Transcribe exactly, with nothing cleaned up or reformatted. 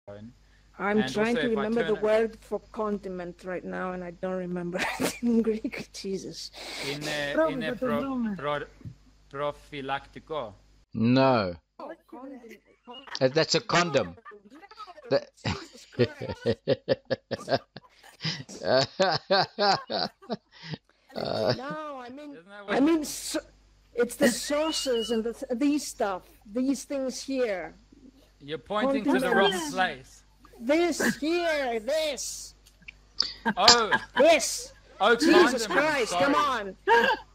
I'm And trying also, to if I remember the turn it- word for condiment right now, and I don't remember it in Greek. Jesus. Είναι, Πρόβλημα, είναι το προ, βρούμε. προ, προφυλακτικό. No, Oh, condiment. Uh, that's a condom. That- Jesus Christ. Uh, No, I mean, Isn't that what- I mean, so, it's the sauces and the th these stuff, these things here. You're pointing to the wrong Condiment. place. This here, this, Oh, this. oh, Jesus condiment, Christ, sorry. come on.